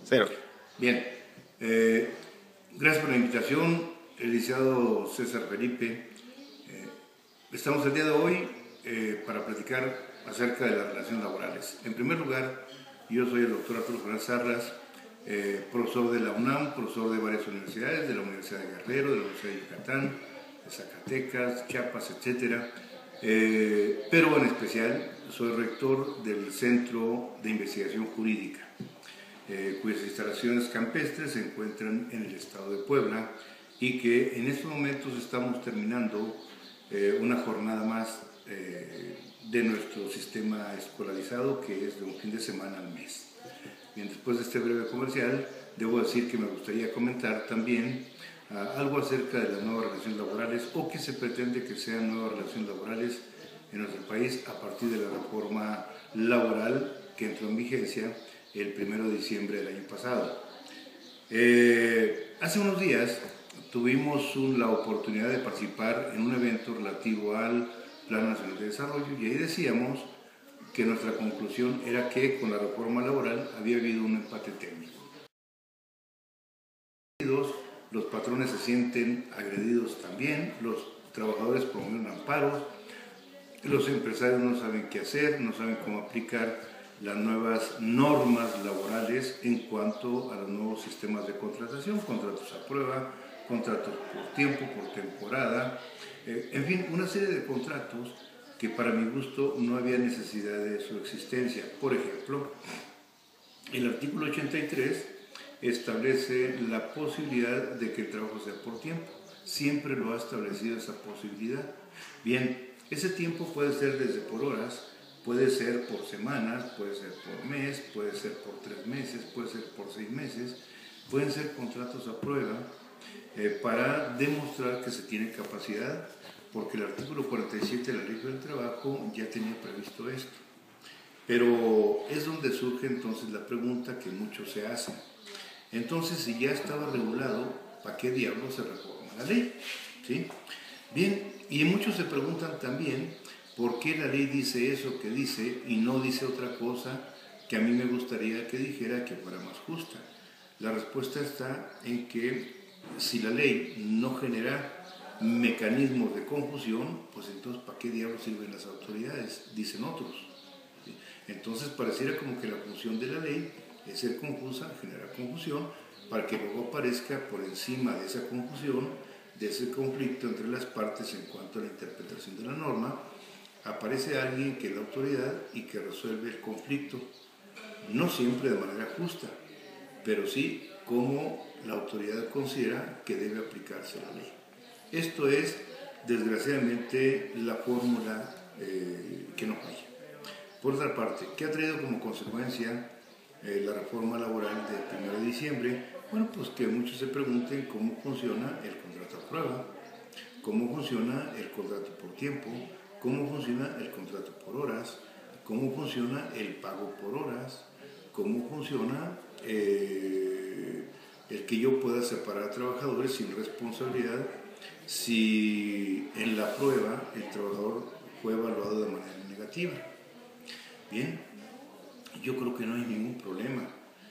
Cero. Bien, gracias por la invitación, el licenciado César Felipe. Estamos el día de hoy para platicar acerca de las relaciones laborales. En primer lugar, yo soy el doctor Arturo Fernández Sarras, profesor de la UNAM, profesor de varias universidades, de la Universidad de Guerrero, de la Universidad de Yucatán, de Zacatecas, Chiapas, etc. Pero en especial soy rector del Centro de Investigación Jurídica, cuyas instalaciones campestres se encuentran en el estado de Puebla y que en estos momentos estamos terminando una jornada más de nuestro sistema escolarizado, que es de un fin de semana al mes. Bien, después de este breve comercial, debo decir que me gustaría comentar también algo acerca de las nuevas relaciones laborales o que se pretende que sean nuevas relaciones laborales en nuestro país a partir de la reforma laboral que entró en vigencia el 1 de diciembre del año pasado. Hace unos días tuvimos la oportunidad de participar en un evento relativo al Plan Nacional de Desarrollo y ahí decíamos que nuestra conclusión era que con la reforma laboral había habido un empate técnico. Los patrones se sienten agredidos también, los trabajadores promueven amparos, los empresarios no saben qué hacer, no saben cómo aplicar las nuevas normas laborales en cuanto a los nuevos sistemas de contratación, contratos a prueba, contratos por tiempo, por temporada, en fin, una serie de contratos que para mi gusto no había necesidad de su existencia. Por ejemplo, el artículo 83 establece la posibilidad de que el trabajo sea por tiempo. Siempre lo ha establecido esa posibilidad. Bien, ese tiempo puede ser desde por horas, puede ser por semanas, puede ser por mes, puede ser por 3 meses, puede ser por 6 meses, pueden ser contratos a prueba para demostrar que se tiene capacidad, porque el artículo 47 de la Ley del Trabajo ya tenía previsto esto. Pero es donde surge entonces la pregunta que muchos se hacen. Entonces, si ya estaba regulado, ¿para qué diablos se reforma la ley? ¿Sí? Bien, y muchos se preguntan también por qué la ley dice eso que dice y no dice otra cosa que a mí me gustaría que dijera que fuera más justa. La respuesta está en que si la ley no genera mecanismos de confusión, pues entonces ¿para qué diablos sirven las autoridades? Dicen otros. ¿Sí? Entonces pareciera como que la función de la ley es ser confusa, generar confusión, para que luego aparezca por encima de esa confusión, de ese conflicto entre las partes en cuanto a la interpretación de la norma, aparece alguien que es la autoridad y que resuelve el conflicto, no siempre de manera justa, pero sí como la autoridad considera que debe aplicarse la ley. Esto es, desgraciadamente, la fórmula que no falla. Por otra parte, ¿qué ha traído como consecuencia la reforma laboral del 1 de diciembre? Bueno, pues que muchos se pregunten cómo funciona el contrato a prueba, cómo funciona el contrato por tiempo, cómo funciona el contrato por horas, cómo funciona el pago por horas, cómo funciona el que yo pueda separar a trabajadores sin responsabilidad si en la prueba el trabajador fue evaluado de manera negativa. Bien, yo creo que no hay ningún problema.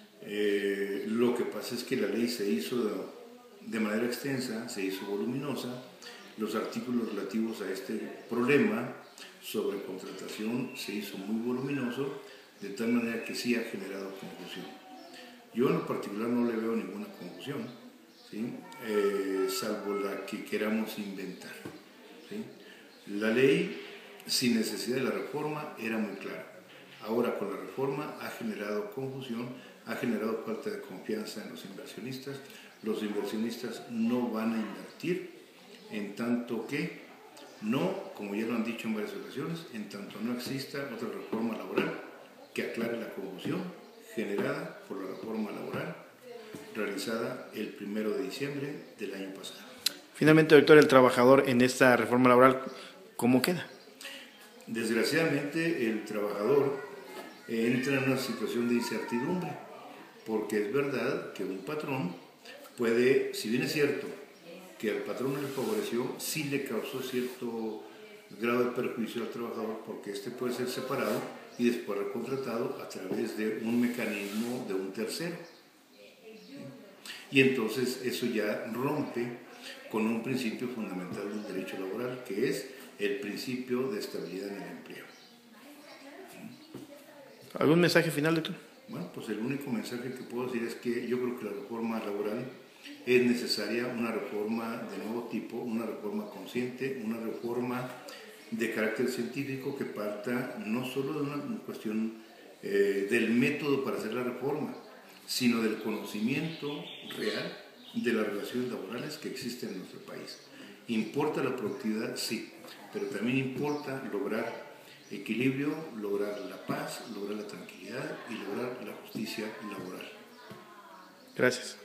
Lo que pasa es que la ley se hizo de manera extensa, se hizo voluminosa. Los artículos relativos a este problema sobre contratación se hizo muy voluminoso, de tal manera que sí ha generado confusión. Yo en lo particular no le veo ninguna confusión, ¿sí? Salvo la que queramos inventar, ¿sí? La ley, sin necesidad de la reforma, era muy clara. Ahora con la reforma ha generado confusión, ha generado falta de confianza en los inversionistas. Los inversionistas no van a invertir en tanto que no, como ya lo han dicho en varias ocasiones, en tanto no exista otra reforma laboral que aclare la confusión generada por la reforma laboral realizada el 1 de diciembre del año pasado. Finalmente, doctor, el trabajador en esta reforma laboral, ¿cómo queda? Desgraciadamente, el trabajador entra en una situación de incertidumbre, porque es verdad que un patrón puede, si bien es cierto que al patrón le favoreció, sí le causó cierto grado de perjuicio al trabajador, porque este puede ser separado y después recontratado a través de un mecanismo de un tercero. Y entonces eso ya rompe con un principio fundamental del derecho laboral, que es el principio de estabilidad en el empleo. ¿Algún mensaje final, doctor? Bueno, pues el único mensaje que puedo decir es que yo creo que la reforma laboral es necesaria, una reforma de nuevo tipo, una reforma consciente, una reforma de carácter científico que parta no solo de una cuestión del método para hacer la reforma, sino del conocimiento real de las relaciones laborales que existen en nuestro país. ¿Importa la productividad? Sí, pero también importa lograr equilibrio, lograr la paz, lograr la tranquilidad y lograr la justicia laboral. Gracias.